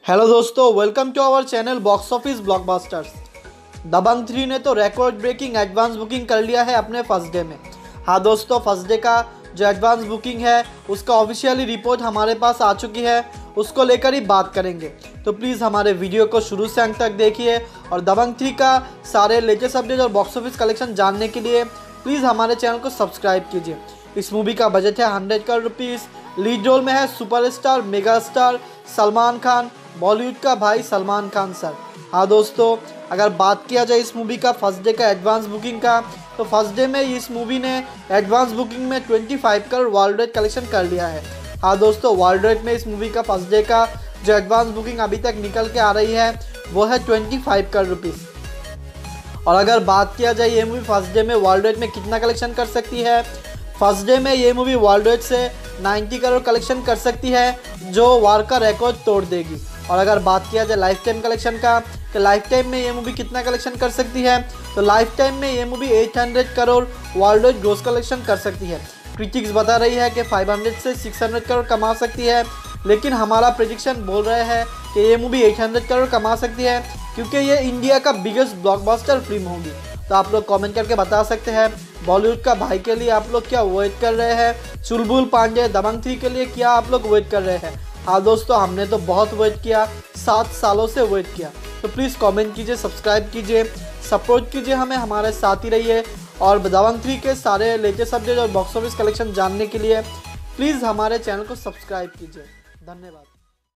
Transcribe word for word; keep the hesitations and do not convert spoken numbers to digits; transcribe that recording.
Hello दोस्तों, welcome to our channel box office blockbusters. Dabangg three ने तो रिकॉर्ड ब्रेकिंग एडवांस बुकिंग कर लिया है अपने फर्स्ट डे में। हाँ दोस्तों, फर्स्ट डे का जो एडवांस बुकिंग है उसका ऑफिशियली रिपोर्ट हमारे पास आ चुकी है, उसको लेकर ही बात करेंगे। तो प्लीज़ हमारे वीडियो को शुरू से अंत तक देखिए और दबंग थ्री का सारे लेटेस्ट अपडेट और बॉक्स ऑफिस कलेक्शन जानने के लिए प्लीज़ हमारे चैनल को सब्सक्राइब कीजिए। इस मूवी का बजट है hundred crore rupees. Lead role में है superstar mega star Salman Khan, Bollywood का भाई सलमान खान सर। हाँ दोस्तों, अगर बात किया जाए इस मूवी का फर्स्ट डे का एडवांस बुकिंग का, तो फर्स्ट डे में इस मूवी ने एडवांस बुकिंग में पच्चीस करोड़ वर्ल्ड वाइड कलेक्शन कर लिया है। हाँ दोस्तों, वर्ल्ड वाइड में इस मूवी का फर्स्ट डे का जो एडवांस बुकिंग अभी तक निकल के आ रही है वो है पच्चीस करोड़ रुपीज़। और अगर बात किया जाए ये मूवी फर्स्ट डे में वर्ल्ड वाइड में कितना कलेक्शन कर सकती है, फर्स्ट डे में ये मूवी वर्ल्ड वाइड से नब्बे करोड़ कलेक्शन कर सकती है, जो वार का रिकॉर्ड तोड़ देगी। और अगर बात किया जाए लाइफ टाइम कलेक्शन का, तो लाइफ टाइम में ये मूवी कितना कलेक्शन कर सकती है, तो लाइफ टाइम में ये मूवी आठ सौ crore world wide gross collection कर सकती है। क्रिटिक्स बता रही है कि पाँच सौ से छह सौ करोड़ कमा सकती है, लेकिन हमारा प्रेडिक्शन बोल रहे हैं कि ये मूवी आठ सौ करोड़ कमा सकती है, क्योंकि ये इंडिया का बिगेस्ट ब्लॉकबस्टर फिल्म होगी। तो आप लोग कमेंट करके बता सकते हैं बॉलीवुड का भाई के लिए आप लोग क्या वेट कर रहे हैं, चुलबुल पांडे दबंग थ्री के लिए क्या आप लोग वेट कर रहे हैं। हाँ दोस्तों, हमने तो बहुत वेट किया, सात सालों से वेट किया। तो प्लीज़ कमेंट कीजिए, सब्सक्राइब कीजिए, सपोर्ट कीजिए हमें, हमारे साथ ही रहिए। और दबंग थ्री के सारे लेटेस्ट अपडेट और बॉक्स ऑफिस कलेक्शन जानने के लिए प्लीज़ हमारे चैनल को सब्सक्राइब कीजिए। धन्यवाद।